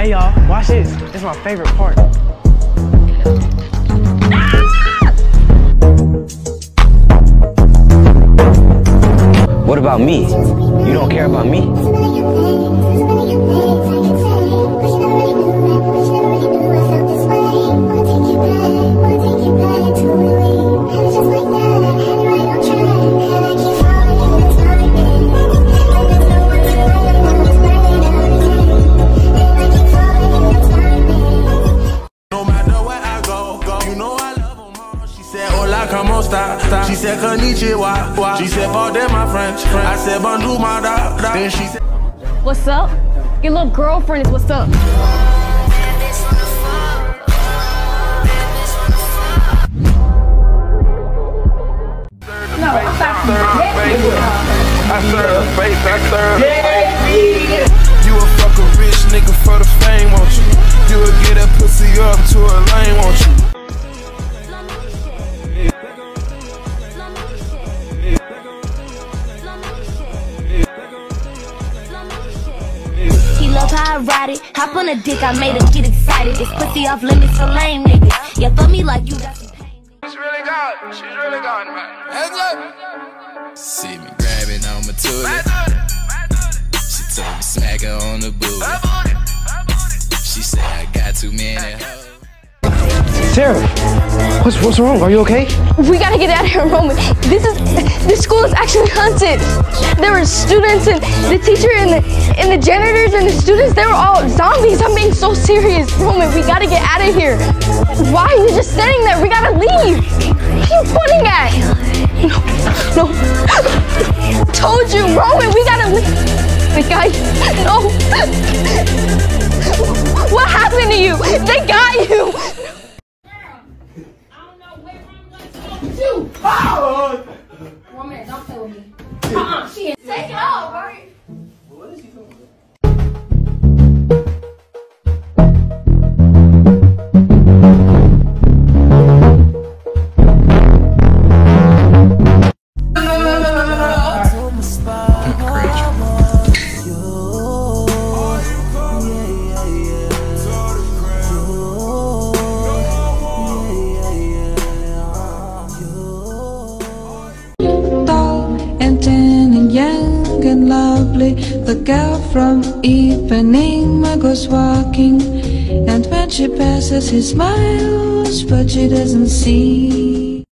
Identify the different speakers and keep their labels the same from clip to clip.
Speaker 1: Hey y'all, watch this. This is my favorite part.
Speaker 2: What about me? You don't care about me?
Speaker 3: She said konnichiwa. She said pardon my French. I said bonjour my dog. Then she said,
Speaker 4: what's up? Your little girlfriend is what's up.
Speaker 5: No,
Speaker 3: I serve face, I serve face. You a fuck a rich nigga for the fame, won't you? You will get that pussy up to a lane, won't you?
Speaker 5: he love how I ride it. Hop on a dick, I made her get excited. This pussy off limits for lame niggas. Yeah, fuck me like you got some pain.
Speaker 3: She's really gone. She's really gone, man. Hands up.
Speaker 6: See me grabbing on my tootie. She told me smack her on the booty. She said I got too many hoes.
Speaker 1: Sarah, what's wrong? Are you okay?
Speaker 4: We gotta get out of here, Roman. This school is actually haunted. There were students and the teacher and the janitors and the students, they were all zombies. I'm being so serious. Roman, we gotta get out of here. Why are you just standing there? We gotta leave. What are you pointing at? No. I told you, Roman, we gotta leave. The guy, no. What happened to you? They got you.
Speaker 7: Oh! Woman, don't play with me. She ain't. Take it off, right?
Speaker 1: What is he doing?
Speaker 8: Young and lovely, the girl from Ipanema goes walking, and when she passes he smiles, but she doesn't see.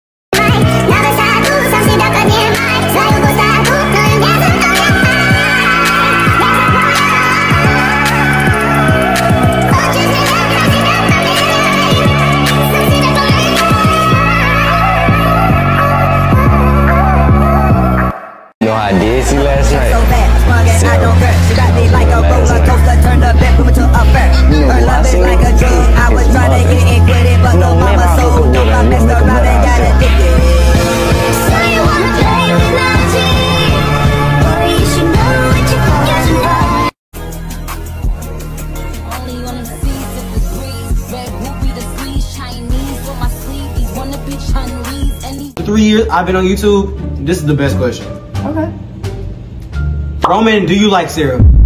Speaker 2: I did see last night.
Speaker 9: I don't care. She got me like a roller coaster, turned the bedroom into a fair. Her love is like a drug. I was trying to get it quitted, but the mama so dope, I messed around and got addicted. So you wanna play with magic? Boy, you should know what you got to know.
Speaker 5: Only on the seas of the breeze. Red ruby, the sleeves, Chinese on my sleeve. These wanna be Chinese. And
Speaker 10: 3 years I've been on YouTube. This is the best question.
Speaker 4: Okay.
Speaker 10: Roman, do you like Sarah?